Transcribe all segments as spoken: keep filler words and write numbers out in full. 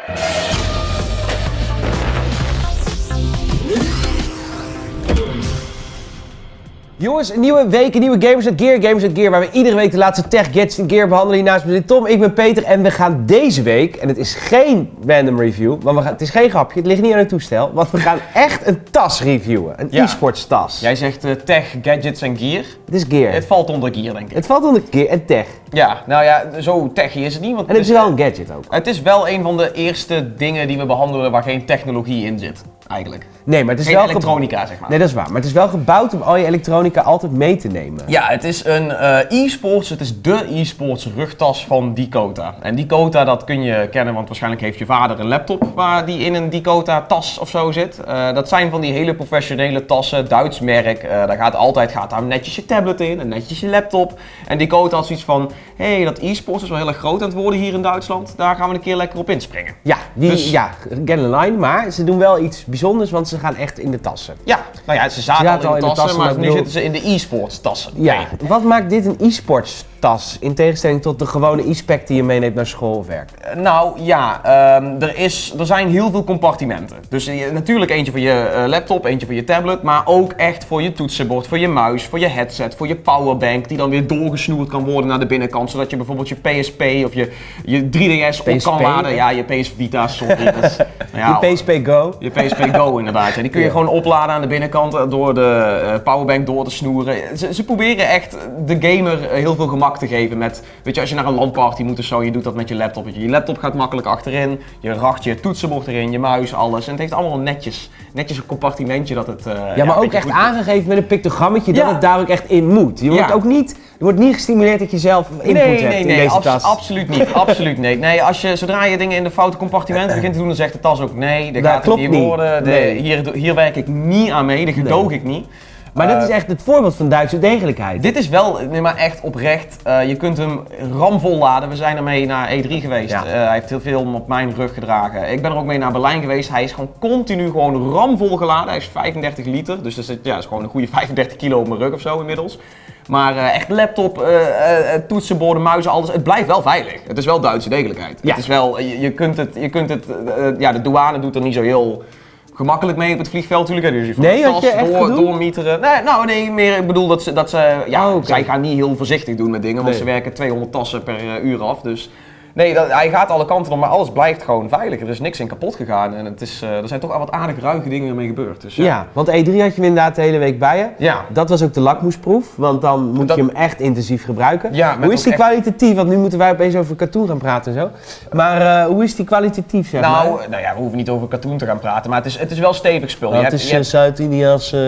Jongens, een nieuwe week, een nieuwe Gamers at Gear, Gamers at Gear, waar we iedere week de laatste tech, gadgets en gear behandelen. Hier naast me zit Tom, ik ben Peter en we gaan deze week, en het is geen random review, want we gaan, het is geen grapje, het ligt niet aan het toestel, want we gaan echt een tas reviewen, een ja. e-sports tas. Jij zegt uh, tech, gadgets en gear. Het is gear. Het valt onder gear, denk ik. Het valt onder gear en tech. Ja, nou ja, zo techy is het niet. Want en het is wel een gadget ook. Het is wel een van de eerste dingen die we behandelen waar geen technologie in zit, eigenlijk. Nee, maar het is geen wel elektronica, zeg maar. Nee, dat is waar. Maar het is wel gebouwd om al je elektronica altijd mee te nemen. Ja, het is een uh, e-sports, het is de e-sports rugtas van Dakota. En Dakota, dat kun je kennen, want waarschijnlijk heeft je vader een laptop waar die in een Dakota tas of zo zit. Uh, dat zijn van die hele professionele tassen, Duits merk. Uh, daar gaat altijd gaat daar netjes je tablet in en netjes je laptop. En Dakota had zoiets van, hé, hey, dat e-sports is wel heel erg groot aan het worden hier in Duitsland. Daar gaan we een keer lekker op inspringen. Ja, die, dus, ja, get in line, maar ze doen wel iets bijzonders, want ze gaan echt in de tassen. Ja, nou ja, ze zaten, ze zaten al in de, al tassen, in de tassen, maar, maar nu bedoel... zitten ze in de e-sports tassen. Ja, wat maakt dit een e-sports tas in tegenstelling tot de gewone e-spec die je meeneemt naar school of werk? Uh, nou ja, um, er, is, er zijn heel veel compartimenten. Dus uh, natuurlijk eentje voor je uh, laptop, eentje voor je tablet, maar ook echt voor je toetsenbord, voor je muis, voor je headset, voor je powerbank die dan weer doorgesnoerd kan worden naar de binnenkant, zodat je bijvoorbeeld je P S P of je, je drie D S op kan laden. Ja, je P S Vita, sorry. Dus, nou ja, je P S P Go. Je P S P Go inderdaad. Ja, die kun je ja. gewoon opladen aan de binnenkant door de uh, powerbank door te snoeren. Ze, ze proberen echt de gamer heel veel gemak te geven met, weet je, als je naar een LAN-party moet of zo, je doet dat met je laptop. Je laptop gaat makkelijk achterin, je racht je toetsenbord erin, je muis, alles. En het heeft allemaal netjes, netjes een compartimentje dat het... Uh, ja, maar ja, ook echt aangegeven met een pictogrammetje ja. dat het daar ook echt in moet. Je wordt ja. ook niet, er wordt niet gestimuleerd dat je zelf input nee, hebt nee, in nee, deze abs tas. Absoluut niet, absoluut niet. Nee, als je, zodra je dingen in de foute compartimenten begint te doen, dan zegt de tas ook nee, dat, dat gaat het niet worden. De, nee. hier, hier werk ik niet aan mee, dat gedoog nee. ik niet. Maar uh, dat is echt het voorbeeld van Duitse degelijkheid. Dit is wel, nee, maar echt oprecht. Uh, je kunt hem ramvol laden. We zijn ermee naar E drie geweest. Ja. Uh, hij heeft heel veel op mijn rug gedragen. Ik ben er ook mee naar Berlijn geweest. Hij is gewoon continu gewoon ramvol geladen. Hij is vijfendertig liter. Dus dat is, ja, dat is gewoon een goede vijfendertig kilo op mijn rug of zo inmiddels. Maar uh, echt laptop, uh, uh, toetsenborden, muizen, alles. Het blijft wel veilig. Het is wel Duitse degelijkheid. Ja. Het is wel, je, je kunt het, je kunt het uh, ja, de douane doet er niet zo heel... gemakkelijk mee op het vliegveld natuurlijk. Dus je van nee, de tas je door, doormieteren. Nee, nou nee, meer ik bedoel dat ze, dat ze ja, oh, okay. zij gaan niet heel voorzichtig doen met dingen, want nee. ze werken tweehonderd tassen per uh, uur af. Dus nee, dat, hij gaat alle kanten op, maar alles blijft gewoon veilig. Er is niks in kapot gegaan en het is, uh, er zijn toch al wat aardig ruige dingen ermee gebeurd. Dus, ja. ja, want E drie had je inderdaad de hele week bij je. Ja. Dat was ook de lakmoesproef, want dan moet dat... je hem echt intensief gebruiken. Ja, hoe is die echt... kwalitatief? Want nu moeten wij opeens over katoen gaan praten en zo. Maar uh, hoe is die kwalitatief, zeg nou, maar? Nou ja, we hoeven niet over katoen te gaan praten, maar het is, het is wel stevig spul. Nou, je het hebt, is uh, hebt... Zuid-India's uh,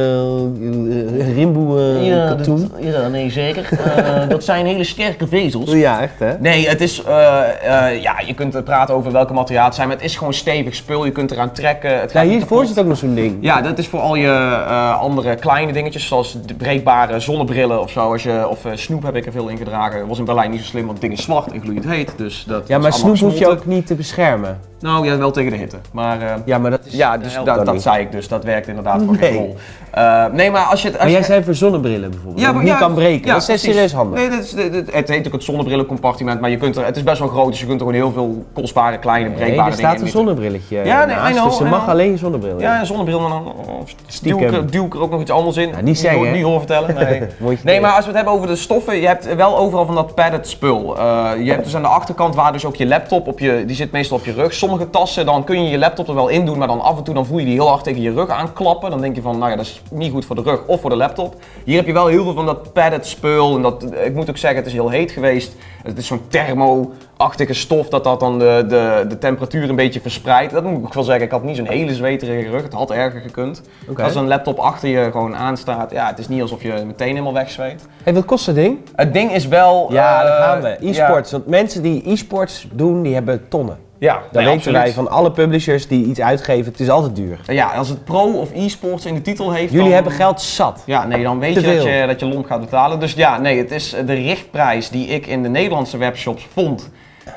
uh, rimboe uh, ja, katoen. Dat, ja, nee, zeker. uh, dat zijn hele sterke vezels. Ja, echt hè? Nee, het is, uh, uh, ja, je kunt praten over welke materiaal het zijn, maar het is gewoon stevig spul. Je kunt eraan trekken. Het ja, hiervoor zit ook nog zo'n ding. Ja, dat is voor al je uh, andere kleine dingetjes, zoals de breekbare zonnebrillen of zo. Als je, of uh, snoep heb ik er veel in gedragen. Dat was in Berlijn niet zo slim, want het ding is zwart en gloeiend heet. Dus dat ja, maar snoep hoef je ook niet te beschermen. Nou ja, wel tegen de hitte. Maar, uh, ja, maar dat is ja, dus da dat zei ik dus. Dat werkt inderdaad voor nee. geen rol. Uh, nee, maar als je het... Als maar jij je... zei voor zonnebrillen bijvoorbeeld, ja, maar, dat ja, niet kan breken. Ja, dat is serieus handig. Nee, dat is, dat, dat, het heet ook het zonnebrillencompartiment, maar je kunt er, het is best wel groot, dus je kunt er gewoon heel veel kostbare, kleine, breekbare nee, er dingen staat een zonnebrilletje ja, nee, naast, know, dus er mag alleen een zonnebril. Ja, een zonnebril, maar dan duw ik, er, duw ik er ook nog iets anders in. Ja, niet zeggen, Niet, niet horen vertellen, nee. Nee, maar als we het hebben over de stoffen, je hebt wel overal van dat padded spul. Uh, je hebt dus aan de achterkant waar dus ook je laptop, op je, die zit meestal op je rug. Sommige tassen, dan kun je je laptop er wel in doen, maar dan af en toe dan voel je die heel hard tegen je rug aanklappen. Dan denk je van, nou ja, dat is niet goed voor de rug of voor de laptop. Hier heb je wel heel veel van dat padded spul en dat, ik moet ook zeggen, het is heel heet geweest. Het is zo'n thermo-achtige stof dat dat dan de, de, de temperatuur een beetje verspreidt. Dat moet ik wel zeggen, ik had niet zo'n hele zweterige rug, het had erger gekund. Okay. Als een laptop achter je gewoon aanstaat, ja, het is niet alsof je meteen helemaal wegzweet. En wat kost dat ding? Het ding is wel... Ja, uh, daar gaan we. E-sports, ja. Want mensen die e-sports doen, die hebben tonnen. Ja, dat nee, weten absoluut. wij van alle publishers die iets uitgeven, het is altijd duur. Ja, als het pro of e-sports in de titel heeft. Jullie dan... hebben geld zat. Ja, nee, dan weet Te je veel. dat, je dat je lomp gaat betalen. Dus ja, nee, het is de richtprijs die ik in de Nederlandse webshops vond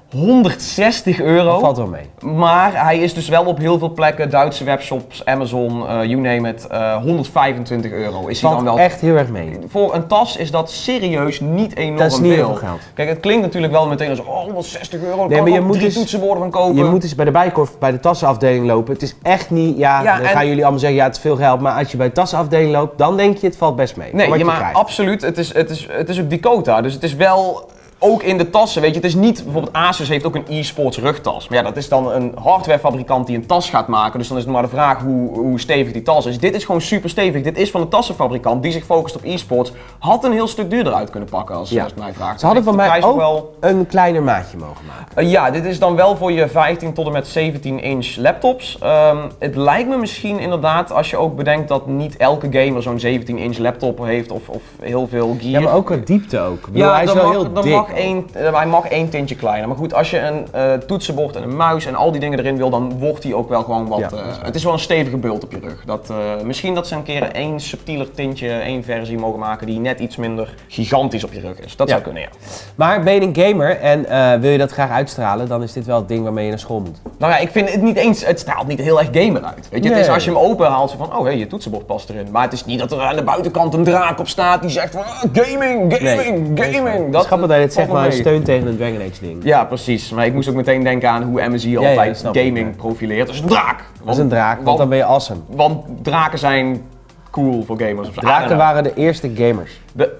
honderdzestig euro. Dat valt wel mee. Maar hij is dus wel op heel veel plekken, Duitse webshops, Amazon, uh, you name it, uh, honderdvijfentwintig euro. Is hij valt dan wel echt heel erg mee. Voor een tas is dat serieus niet enorm veel. Dat is niet heel veel geld. Kijk, het klinkt natuurlijk wel meteen als, oh, honderdzestig euro, nee, kan maar je ik moet drie dus, toetsenborden van kopen. Je moet dus bij de Bijenkorf, bij de tassenafdeling lopen. Het is echt niet, ja, ja dan en... gaan jullie allemaal zeggen, ja, het is veel geld. Maar als je bij de tassenafdeling loopt, dan denk je, het valt best mee. Nee, ja, maar krijgt. absoluut, het is, het, is, het is ook Dakota, dus het is wel... Ook in de tassen, weet je, het is niet, bijvoorbeeld Asus heeft ook een e-sports rugtas. Maar ja, dat is dan een hardwarefabrikant die een tas gaat maken. Dus dan is het maar de vraag hoe, hoe stevig die tas is. Dit is gewoon super stevig. Dit is van een tassenfabrikant die zich focust op e-sports. Had een heel stuk duurder uit kunnen pakken als, ja. als het mij vraagt. Ze hadden van mij ook wel... een kleiner maatje mogen maken. Uh, ja, dit is dan wel voor je vijftien tot en met zeventien inch laptops. Um, het lijkt me misschien inderdaad, als je ook bedenkt dat niet elke gamer zo'n zeventien inch laptop heeft of, of heel veel gear. Ja, maar ook qua diepte ook. Ik bedoel, ja, hij is dan wel mag, heel dan dik. Mag één, uh, hij mag één tintje kleiner. Maar goed, als je een uh, toetsenbord en een muis en al die dingen erin wil, dan wordt hij ook wel gewoon wat... Ja, uh, het is wel een stevige bult op je rug. Dat, uh, misschien dat ze een keer één subtieler tintje, één versie mogen maken die net iets minder gigantisch op je rug is. Dat ja. zou kunnen, ja. Maar ben je een gamer en uh, wil je dat graag uitstralen, dan is dit wel het ding waarmee je naar school moet. Nou ja, ik vind het niet eens, het straalt niet heel erg gamer uit. Weet je, nee. Het is als je hem open haalt, zo van, oh hé, hey, je toetsenbord past erin. Maar het is niet dat er aan de buitenkant een draak op staat die zegt van, oh, gaming, gaming, nee, gaming. Dat is grappig dat je het zegt, maar een steun tegen een Dragon Age ding. Ja, precies. Maar ik moest ook meteen denken aan hoe M S I ja, altijd ja, gaming ik, profileert. Dat is een draak. Want, dat is een draak, want, want dan ben je awesome. Want draken zijn cool voor gamers. Of zo. Draken waren de eerste gamers. De,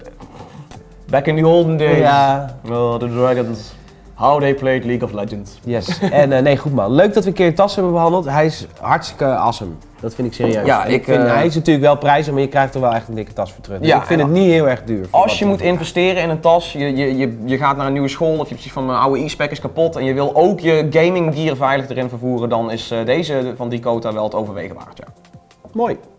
back in the olden days. Ja. Oh, the dragons. How they played League of Legends. Yes. En uh, nee, goed man. Leuk dat we een keer Tas hebben behandeld. Hij is hartstikke awesome. Dat vind ik serieus. Ja, ik, ik vind, uh, hij is natuurlijk wel prijzig, maar je krijgt er wel echt een dikke tas voor terug. Dus ja, ik vind het niet heel erg duur. Als je moet investeren in een tas, je, je, je, je gaat naar een nieuwe school of je hebt precies van mijn oude e-spec is kapot en je wil ook je gaming gear veilig erin vervoeren, dan is uh, deze van Dakota wel het overwegen waard. Ja. Mooi.